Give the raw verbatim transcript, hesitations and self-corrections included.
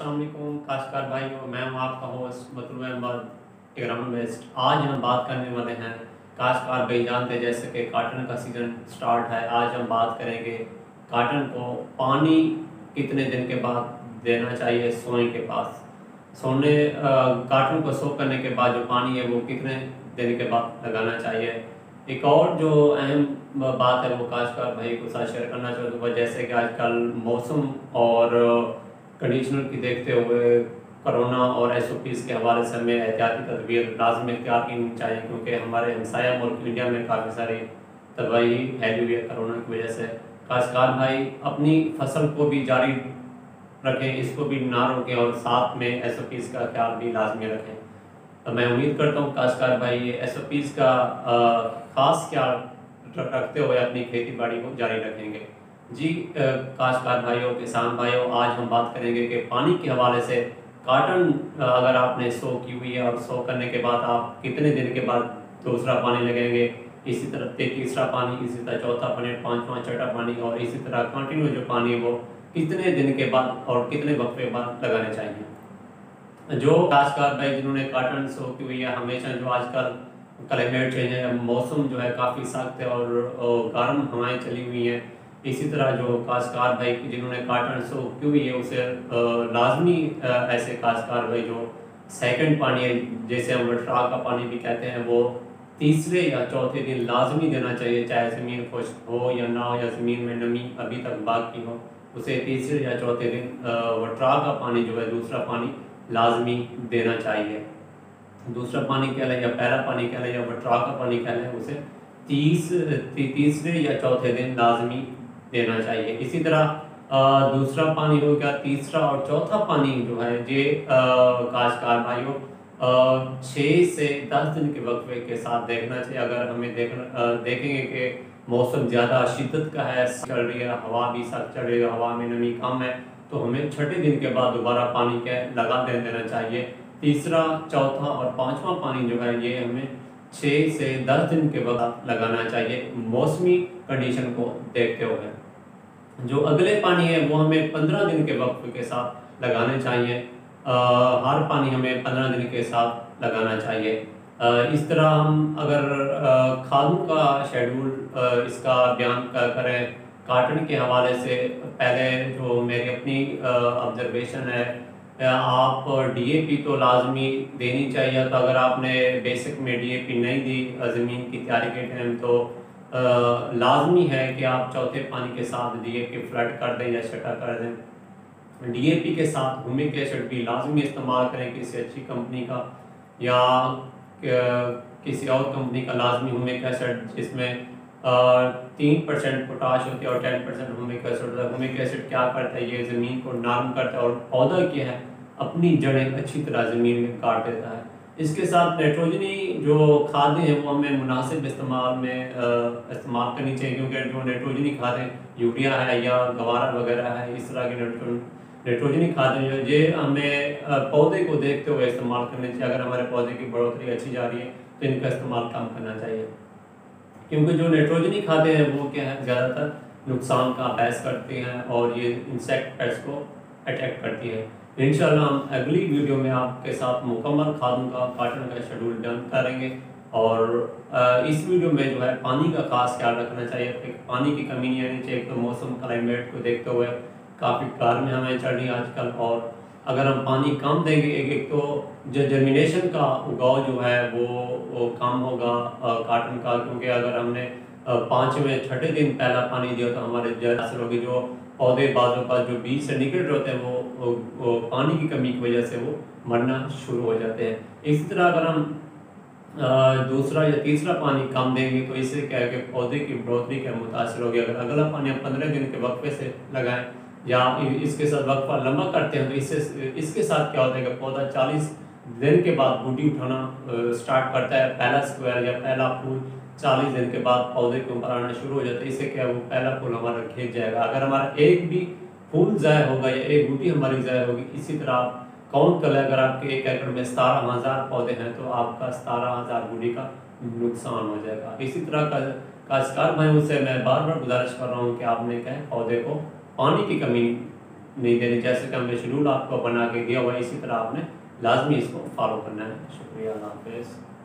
अस्सलाम वालेकुम काश्तकार भाइयों, मैं हूँ आपका होस्ट मतलूब अहमद इकराम वेस्ट। आज हम बात करने वाले हैं काश्तकार भाई जानते हैं जैसे कि काटन का सीज़न स्टार्ट है। आज हम बात करेंगे काटन को पानी कितने दिन के बाद देना चाहिए सोने के पास। सोने काटन को सो करने के बाद जो पानी है वो कितने दिन के बाद लगाना चाहिए। एक और जो अहम बात है वो काश्तकार भाई को साथ शेयर करना चाहूँगा, जैसे कि आजकल मौसम और कंडीशनर की देखते हुए कोरोना और एस ओ पीज़ के हवाले से हमें एहतियाती तदबीर लाजमी इख्तियार करनी चाहिए, क्योंकि हमारे हमसाया मुल्क इंडिया में काफ़ी सारी तबाही फैली हुई है कोरोना की वजह से। काश्तकार भाई अपनी फसल को भी जारी रखें, इसको भी ना रोकें और साथ में एस ओ पीज़ का ख्याल भी लाजमी रखें। तो मैं उम्मीद करता हूँ काश्तकार भाई ये एस ओ पीज़ का ख़ास ख्याल रखते हुए अपनी खेती बाड़ी को जारी रखेंगे। जी काश्तकार भाइयों, किसान भाइयों, आज हम बात करेंगे कि पानी के हवाले से काटन अगर आपने सो की हुई है और सो करने के बाद आप कितने दिन के बाद दूसरा पानी लगाएंगे, इसी तरह तीसरा पानी, इसी तरह चौथा पानी, पाँचवा छठा पानी और इसी तरह कंटिन्यू जो पानी है वो कितने दिन के बाद और कितने वक्त के बाद लगाने चाहिए। जो काश्तकार भाई जिन्होंने काटन सो की हुई है, हमेशा जो आजकल क्लाइमेट चेंज है, मौसम जो है काफ़ी सख्त है और गर्म हवाएं चली हुई हैं, इसी तरह जो काश्तकार भाई जिन्होंने काटन सो की हुई है उसे लाजमी ऐसे काश्तकार भाई जो सेकंड पानी है, जैसे हम वट्रा का पानी भी कहते हैं, वो तीसरे या चौथे दिन लाजमी देना चाहिए, चाहे ज़मीन खुश्क हो या ना हो या ज़मीन में नमी अभी तक बाकी हो, उसे तीसरे या चौथे दिन वट्रा का पानी जो है दूसरा पानी लाजमी देना चाहिए। दूसरा पानी कह लें या पहला पानी कह लें या वट्रा का पानी कह लें, उसे तीस ती, तीसरे या चौथे दिन लाजमी देना चाहिए। इसी तरह दूसरा पानी हो गया, तीसरा और चौथा पानी जो है ये काश्तकार भाइयों छः से दस दिन के वक्फे के साथ देखना चाहिए। अगर हमें देखना देखेंगे कि मौसम ज़्यादा शिद्दत का है, चल रही है हवा भी सख्त चल रही है, हवा में नमी कम है, तो हमें छठे दिन के बाद दोबारा पानी के लगा दे देना चाहिए। तीसरा, चौथा और पाँचवा पानी जो है ये हमें छः से दस दिन के बाद लगाना चाहिए मौसमी कंडीशन को देखते हुए। जो अगले पानी है वो हमें पंद्रह दिन के वक्त के साथ लगाने चाहिए। आ, हर पानी हमें पंद्रह दिन के साथ लगाना चाहिए। आ, इस तरह हम अगर खादों का शेड्यूल इसका बयान करें काटन के हवाले से, पहले जो मेरी अपनी ऑब्जर्वेशन है, आप डीएपी तो लाजमी देनी चाहिए। तो अगर आपने बेसिक में डीएपी नहीं दी ज़मीन की तैयारी के टाइम, तो लाजमी है कि आप चौथे पानी के साथ डीएपी फ्लड कर दें या छटा कर दें। डीएपी के साथ ह्यूमिक एसिड भी लाजमी इस्तेमाल करें, किसी अच्छी कंपनी का या किसी और कंपनी का लाजमी ह्यूमिक एसिड, जिसमें तीन परसेंट पोटाश होती है और टेन परसेंट ह्यूमिक एसिड होता है। ह्यूमिक एसिड क्या करता है, ये ज़मीन को नरम करता है और पौधा क्या है अपनी जड़ें अच्छी तरह ज़मीन में काट देता है। इसके साथ नाइट्रोजनी जो खादें हैं वो हमें मुनासिब इस्तेमाल में इस्तेमाल करनी चाहिए, क्योंकि जो नाइट्रोजनी खादें यूरिया है या गवारा वगैरह है, इस तरह की नाइट्रोजनी खादें जो ये हमें पौधे को देखते हुए इस्तेमाल करनी चाहिए। अगर हमारे पौधे की बढ़ोतरी अच्छी जा रही है तो इनका इस्तेमाल कम करना चाहिए, क्योंकि जो नाइट्रोजनी खादें हैं वो क्या है ज़्यादातर नुकसान का बहस करती हैं और ये इंसेक्ट पेस्ट को अटैक करती है। इंशाल्लाह हम अगली वीडियो में आपके साथ मुकम्मल खादों का काटन का शेड्यूल डन करेंगे और इस वीडियो में जो है पानी का खास ख्याल रखना चाहिए। पानी की कमी नहीं आनी चाहिए। तो मौसम क्लाइमेट को देखते हुए काफ़ी गर्मी हमें चल रही है आजकल, और अगर हम पानी कम देंगे एक एक तो जो जर्मिनेशन का उगाव जो है वो, वो कम होगा काटन का, क्योंकि अगर हमने पाँचवें छठे दिन पहला पानी दिया तो हमारे जैसे होगी जो पौधे बाजों का जो बीज से निकल रहे होते हैं वो, वो, वो पानी की कमी की वजह से वो मरना शुरू हो जाते हैं। इसी तरह अगर हम आ, दूसरा या तीसरा पानी कम देंगे तो इससे क्या है कि पौधे की बढ़ोतरी का मुतासर होगी। अगर अगला पानी हम पंद्रह दिन के वक्फे से लगाएं या इसके साथ वक्फा लंबा करते हैं तो इससे इसके साथ क्या होता है कि पौधा चालीस दिन के बाद बूटी उठाना स्टार्ट करता है। पहला स्क्वायर या पहला फूल चालीस दिन के बाद पौधे के ऊपर आना शुरू हो जाता है। इससे क्या वो पहला फूल हमारा खिंच जाएगा। अगर हमारा एक भी फूल ज़ाया होगा या एक बूटी हमारी ज़ाया होगी, इसी तरह आप काउंट कर लें, अगर आपके एक एकड़ में सतारह हज़ार पौधे हैं तो आपका सतारह हज़ार बूटी का नुकसान हो जाएगा। इसी तरह का काश्तकार भाइयों से मैं बार बार गुजारिश कर रहा हूँ कि आपने क्या पौधे को पानी की कमी नहीं देनी। जैसे कि हमने शेड्यूल आपको बना के दिया हुआ है, इसी तरह आपने लाजमी इसको फॉलो करना है। शुक्रिया, अल्लाह हाफिज़।